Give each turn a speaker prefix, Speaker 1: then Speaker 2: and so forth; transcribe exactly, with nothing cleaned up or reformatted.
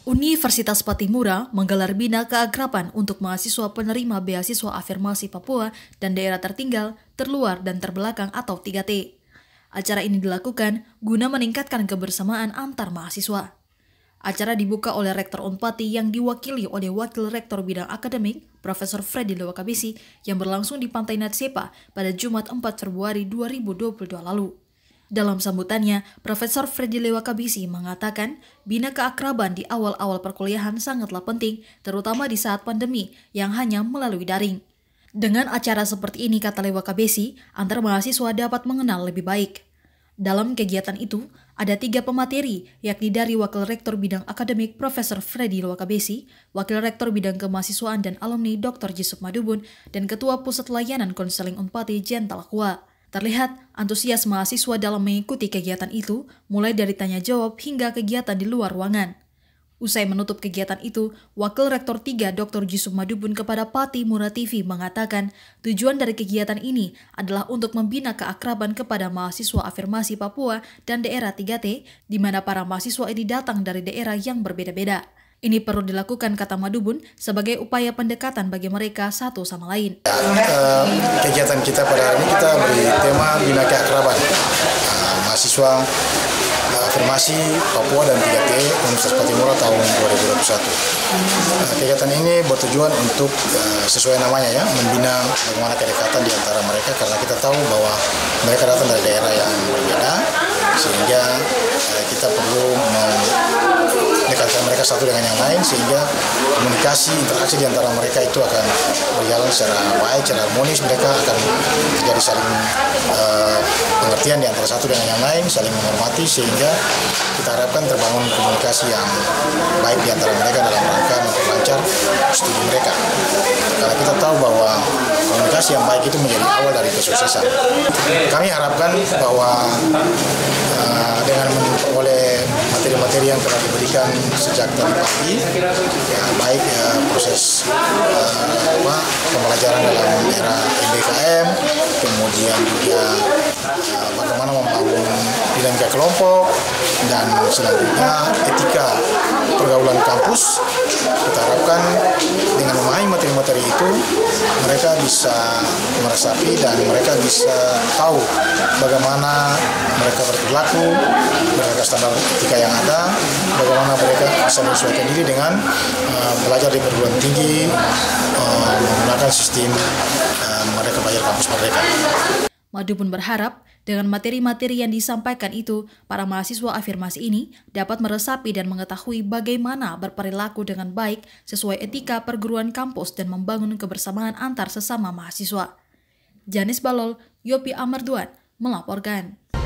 Speaker 1: Universitas Patimura menggelar Bina Keakraban untuk mahasiswa penerima beasiswa afirmasi Papua dan daerah tertinggal, terluar, dan terbelakang atau tiga T. Acara ini dilakukan guna meningkatkan kebersamaan antar mahasiswa. Acara dibuka oleh Rektor Unpati yang diwakili oleh Wakil Rektor Bidang Akademik, Profesor Freddy Lewakabisi, yang berlangsung di Pantai Natsepa pada Jumat empat Februari dua ribu dua puluh dua lalu. Dalam sambutannya, Profesor Freddy Lewakabisi mengatakan bina keakraban di awal-awal perkuliahan sangatlah penting, terutama di saat pandemi yang hanya melalui daring. Dengan acara seperti ini, kata Lewakabisi, antar mahasiswa dapat mengenal lebih baik. Dalam kegiatan itu, ada tiga pemateri, yakni dari Wakil Rektor Bidang Akademik Profesor Freddy Lewakabisi, Wakil Rektor Bidang Kemahasiswaan dan Alumni Doktor Yusuf Madubun, dan Ketua Pusat Layanan Konseling Unpati Jental Kua. Terlihat antusias mahasiswa dalam mengikuti kegiatan itu, mulai dari tanya jawab hingga kegiatan di luar ruangan. Usai menutup kegiatan itu, Wakil Rektor tiga Doktor Yusuf Madubun kepada Patimura T V mengatakan tujuan dari kegiatan ini adalah untuk membina keakraban kepada mahasiswa afirmasi Papua dan daerah tiga T, di mana para mahasiswa ini datang dari daerah yang berbeda-beda. Ini perlu dilakukan, kata Madubun, sebagai upaya pendekatan bagi mereka satu sama lain.
Speaker 2: Uh, kegiatan kita pada hari ini kita beri tema Bina Keakraban. Uh, mahasiswa uh, afirmasi Papua dan tiga T Universitas Patimura tahun dua ribu dua puluh satu. Uh, kegiatan ini bertujuan untuk uh, sesuai namanya ya, membina bagaimana kedekatan di antara mereka, karena kita tahu bahwa mereka datang dari daerah yang berbeda, sehingga uh, kita perlu mendekatkan mereka satu dengan yang lain, sehingga komunikasi, interaksi di antara mereka itu akan berjalan secara baik, secara harmonis. Mereka akan terjadi saling uh, pengertian di antara satu dengan yang lain, saling menghormati, sehingga kita harapkan terbangun komunikasi yang baik di antara mereka dalam rangka memperlancar studi mereka. Karena kita tahu bahwa komunikasi yang baik itu menjadi awal dari kesuksesan. Kami harapkan bahwa uh, dengan oleh materi-materi yang telah diberikan sejak tadi pagi, ya, baik ya, proses uh, apa, pembelajaran dalam era M B K M, kemudian juga uh, bagaimana membangun dinamika kelompok, dan selanjutnya etika pergaulan kampus. Kita harapkan dengan memahami materi-materi itu, mereka bisa meresapi dan mereka bisa tahu bagaimana mereka berperilaku, mereka standar etika yang ada, bagaimana mereka bisa menyesuaikan diri dengan uh, belajar di perguruan tinggi, uh, menggunakan sistem uh, mereka bayar kampus merdeka.
Speaker 1: Madubun berharap dengan materi-materi yang disampaikan itu, para mahasiswa afirmasi ini dapat meresapi dan mengetahui bagaimana berperilaku dengan baik sesuai etika perguruan kampus dan membangun kebersamaan antar sesama mahasiswa. Janis Balol, Yopi Amarduan melaporkan.